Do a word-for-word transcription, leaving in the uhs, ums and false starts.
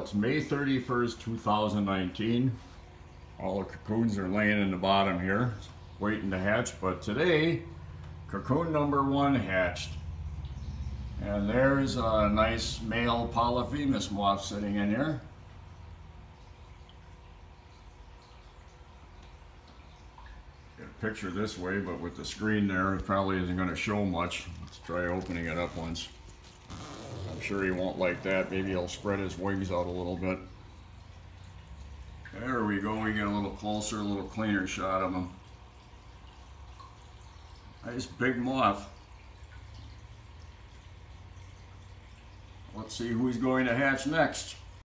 it's May thirty-first, two thousand nineteen. All the cocoons are laying in the bottom here, waiting to hatch, but today, cocoon number one hatched. And there's a nice male Polyphemus moth sitting in here. Get a picture this way, but with the screen there, it probably isn't going to show much. Let's try opening it up once. I'm sure he won't like that. Maybe he'll spread his wings out a little bit. There we go. We get a little closer, a little cleaner shot of him. Nice big moth. Let's see who's going to hatch next.